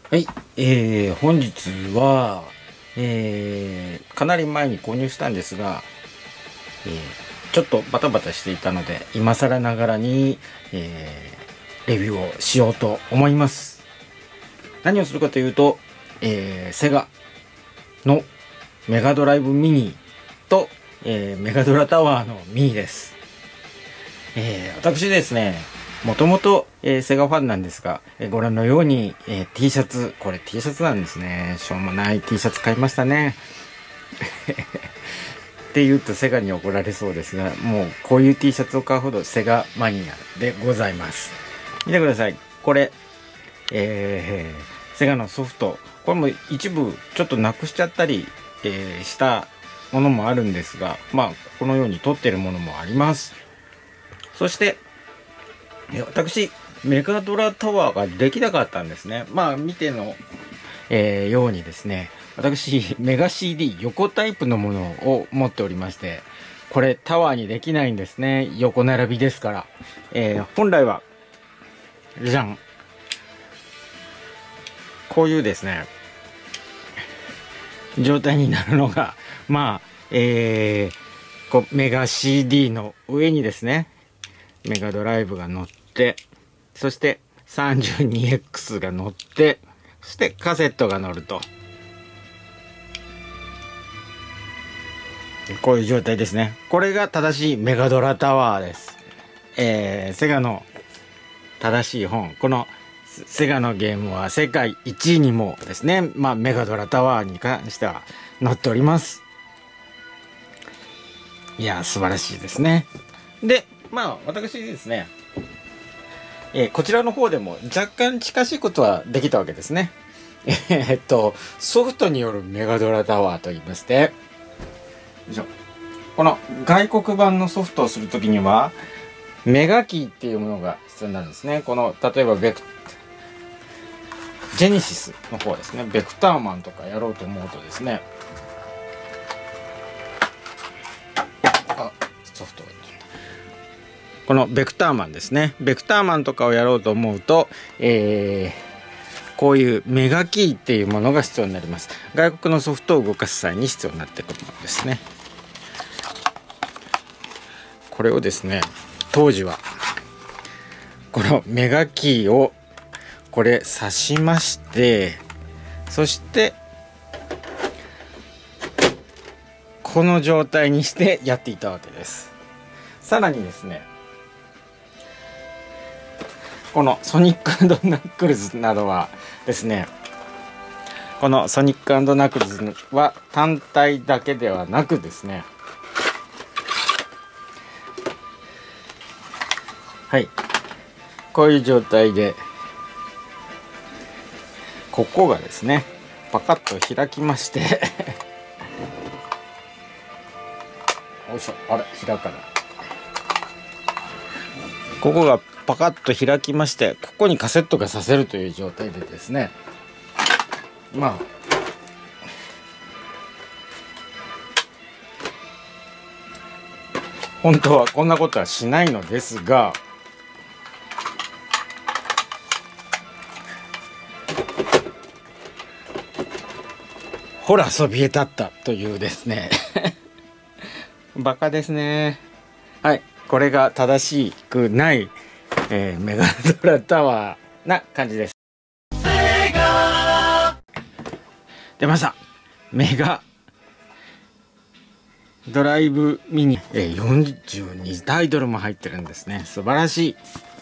はい、本日は、かなり前に購入したんですが、ちょっとバタバタしていたので、今更ながらに、レビューをしようと思います。何をするかというと、セガのメガドライブミニと、メガドラタワーのミニです。私ですね、もともとセガファンなんですが、ご覧のように、T シャツ、これ T シャツなんですね。しょうもない T シャツ買いましたね。って言うとセガに怒られそうですが、もうこういう T シャツを買うほどセガマニアでございます。見てください。これ、セガのソフト、これも一部ちょっとなくしちゃったり、したものもあるんですが、まあこのように撮ってるものもあります。そして私メガドラタワーができなかったんですね。まあ見ての、ようにですね、私メガ CD 横タイプのものを持っておりまして、これタワーにできないんですね。横並びですから、本来はじゃん、こういうですね状態になるのが、まあ、こうメガ CD の上にですねメガドライブが乗って、そして 32X が乗って、そしてカセットが乗ると、こういう状態ですね。これが正しいメガドラタワーです。セガの正しい本、このセガのゲームは世界1位にもですね、まあメガドラタワーに関しては載っております。いや素晴らしいですね。でまあ私ですね、こちらの方でも若干近しいことはできたわけですね。ソフトによるメガドラタワーといいまして、よいしょ、この外国版のソフトをするときにはメガキーっていうものが必要になるんですね。この例えばジェネシスの方ですね、ベクターマンとかやろうと思うとですね、ソフトがこのベクターマンですね、ベクターマンとかをやろうと思うと、こういうメガキーっていうものが必要になります。外国のソフトを動かす際に必要になってくるものですね。これをですね、当時はこのメガキーをこれ挿しまして、そしてこの状態にしてやっていたわけです。さらにですね、このソニック&ナックルズなどはですね、このソニック&ナックルズは単体だけではなくですね、はい、こういう状態でここがですねパカッと開きましてよいしょ、あれ開かない、ここがパカッと開きまして、ここにカセットが挿せるという状態でですね、まあ本当はこんなことはしないのですが、ほらそびえ立ったというですねバカですね。はい、これが正しくない、メガドラタワーな感じです。出ました、メガドライブミニ、42タイトルも入ってるんですね。素晴らし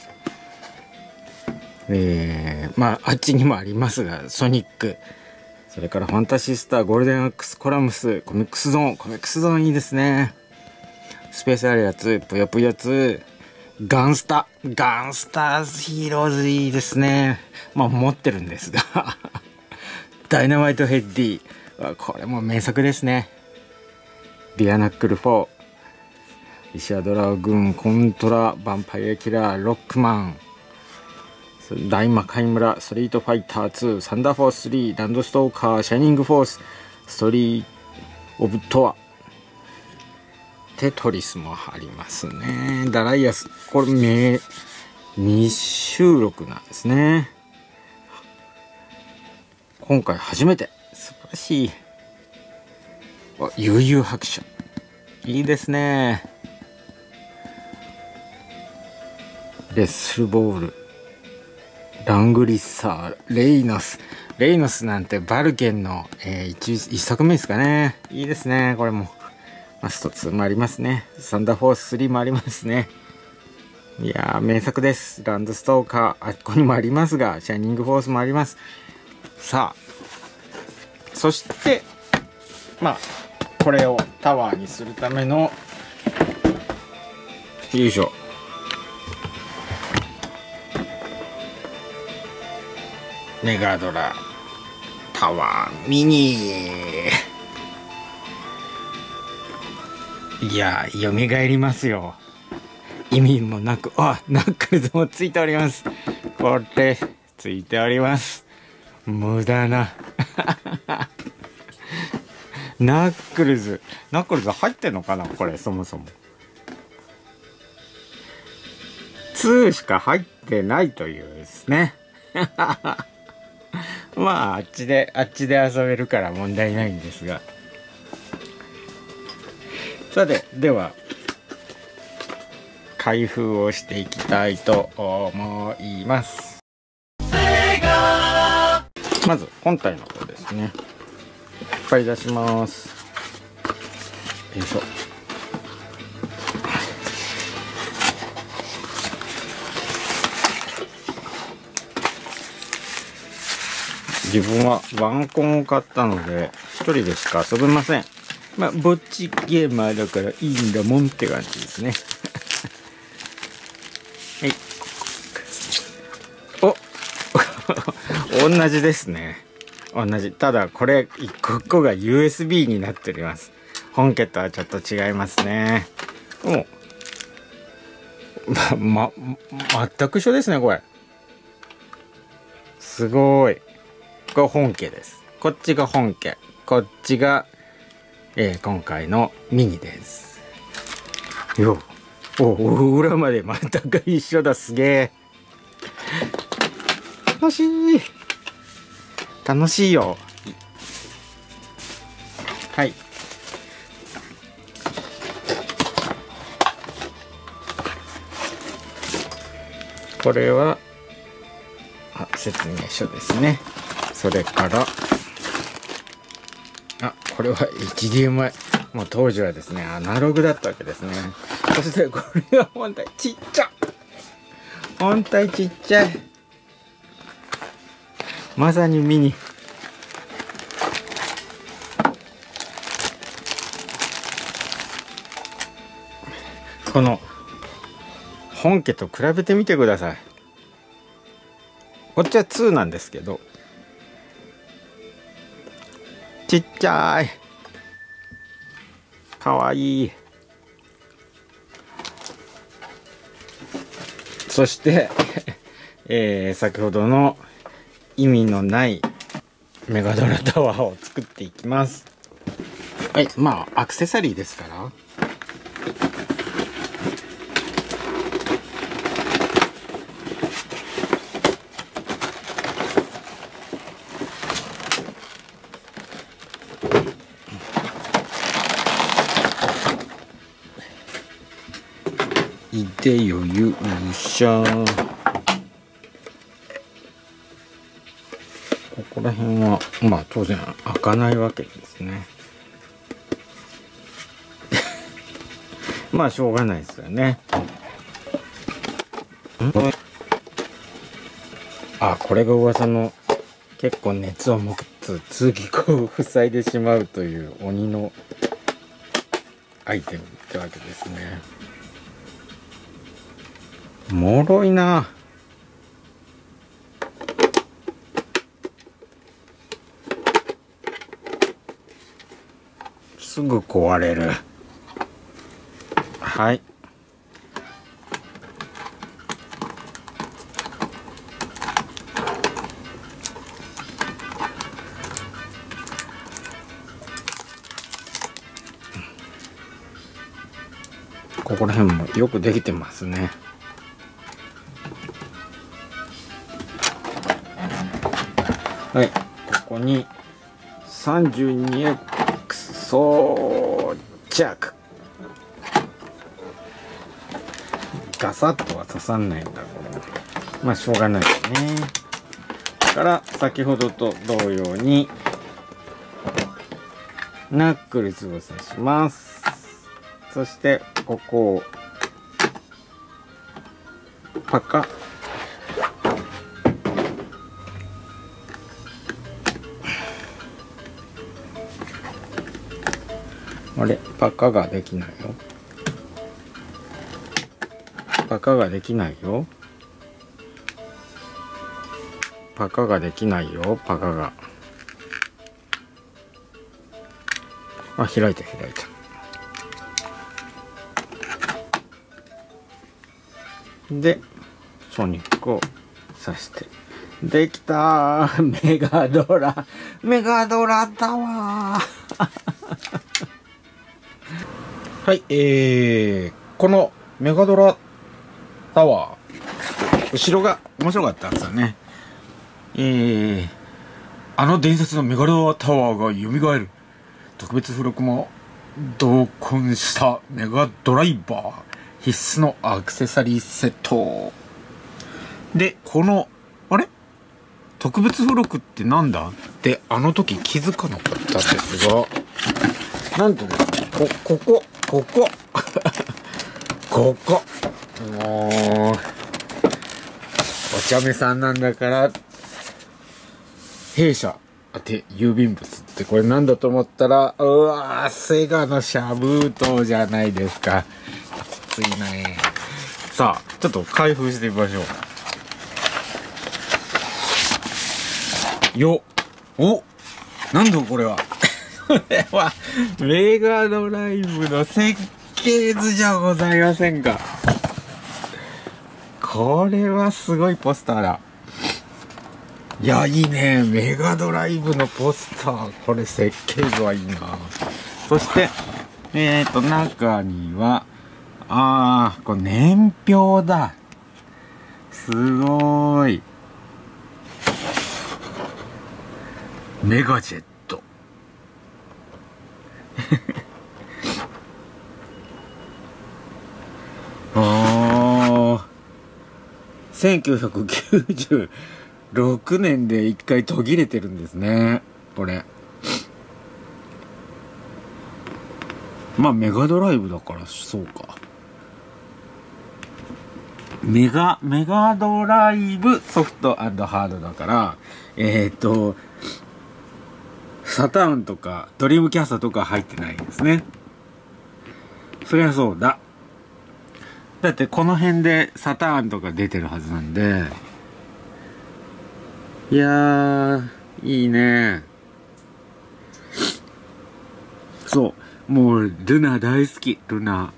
い。まああっちにもありますが、ソニック、それからファンタシースター、ゴールデンアックス、コラムス、コミックスゾーンいいですね。スペースアリア2、ぷよぷよ2、ガンスターズヒーローズいいですね。まあ持ってるんですがダイナマイトヘッディ、これも名作ですね。ビアナックル4、リシャドラグーン、コントラ、ヴァンパイアキラー、ロックマン、大魔界村、ストリートファイター2、サンダーフォース3、ランドストーカー、シャイニングフォース、ストリーオブトア、テトリスもありますね。ダライアス、これ未収録なんですね。 今回初めて。素晴らしい。悠々白書。いいですね。レッスルボール、ラングリッサー、レイノス。レイノスなんてバルケンの、一作目ですかね。いいですね、これも。マスト2もありますね。サンダーフォース3もありますね。いやー、名作です。ランドストーカー、あっこにもありますが、シャイニングフォースもあります。さあ、そして、まあ、これをタワーにするための、よいしょ。メガドラタワーミニ。いや、蘇りますよ。意味もなく、ナックルズもついております。これついております。無駄なナックルズ入ってんのかな、これ。そもそも2しか入ってないというですねまああっちで遊べるから問題ないんですが、さて、では開封をしていきたいと思います。まず本体の方ですね。いっぱい出します。よいしょ。自分はワンコンを買ったので一人でしか遊べません。まあぼっちゲーマーだからいいんだもんって感じですねはい。同じですね。同じ。ただこれ一個一個が USB になっております。本家とはちょっと違いますね。もう全く一緒ですね、これ。すごい。これ本家です。こっちが本家。こっちが、今回のミニです。よ裏まで全く一緒だ。すげえ。楽しい。楽しいよ。はい。これは説明書ですね。それからこれは HDMI。もう当時はですねアナログだったわけですね。そしてこれは本体ちっちゃ。本体ちっちゃい。まさにミニ。この本家と比べてみてください。こっちは2なんですけど、ちっちゃい。かわいい。そして先ほどの意味のないメガドラタワーを作っていきます。はい、まあアクセサリーですから。いでよ勇者。ここら辺はまあ当然開かないわけですねまあしょうがないですよね。これが噂の結構熱を持つ通気口を塞いでしまうという鬼のアイテムってわけですね。おもろいな。すぐ壊れる。はい。ここら辺もよくできてますね。はい、ここに 32X 装着。ガサッとは刺さんないんだこれ。まあしょうがないよね。だから先ほどと同様にナックルズを刺します。そしてここをパカ。あれ、パカができないよ。パカができないよ。パカができないよ。パカが。あ、開いた開いた。で、ソニックを刺して。できたー。メガドラ。メガドラだわー。はい、このメガドラタワー、後ろが面白かったんですよね。あの伝説のメガドラタワーが蘇る。特別付録も同梱したメガドライバー。必須のアクセサリーセット。で、この、あれ？特別付録ってなんだってあの時気づかなかったんですが、なんとね、ここ。ここ。もう、お茶目さんなんだから、弊社宛て郵便物ってこれなんだと思ったら、うわー、セガのシャブートじゃないですか。きついね。さあ、ちょっと開封してみましょう。よ。お、なんだこれは。これはメガドライブの設計図じゃございませんか。これはすごいポスターだ。いや、いいね。メガドライブのポスター。これ設計図はいいな。そして、中には、これ年表だ。すごい。メガジェット。1996年で一回途切れてるんですね、これ。まあメガドライブだからそうか。メガドライブソフト&ハードだから、サターンとかドリームキャスターとか入ってないんですね。そりゃそうだ。だってこの辺でサターンとか出てるはずなんで。いやー、いいね。そう。もう、ルナ大好き、ルナ。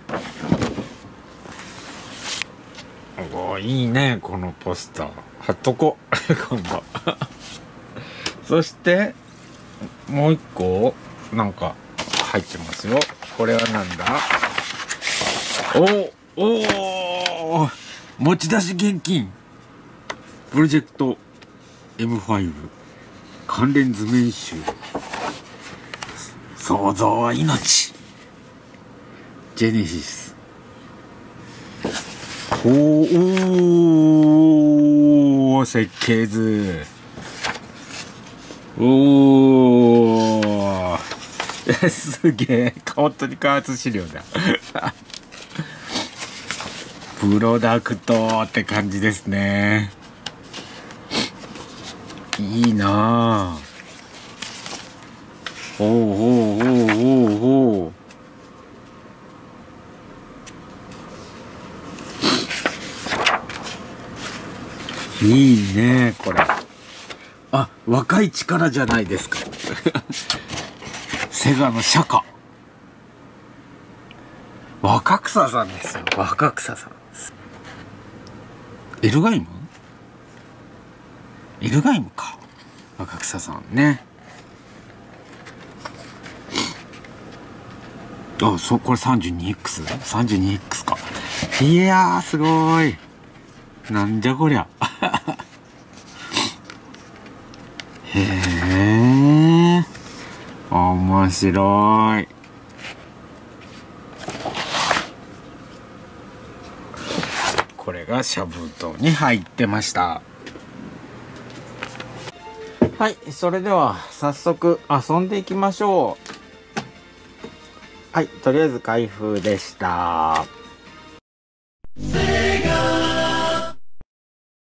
おー、いいね、このポスター。貼っとこう、今度。そして、もう一個、なんか、入ってますよ。これはなんだ？おー、持ち出し現金。プロジェクト M5 関連図面集。創造は命。ジェネシス。おー、設計図。おー。すげえ。本当に加圧資料だ。プロダクトって感じですね。いいなぁ。おう。いいねこれ。あ、若い力じゃないですか。セガの釈迦。若草さんですよ。若草さん。エルガイムか。若草さんね。これ 32X か。いやー、すごい。なんじゃこりゃ。へへえ、面白い。これがシャブトに入ってました。はい、それでは早速遊んでいきましょう。はい、とりあえず開封でした。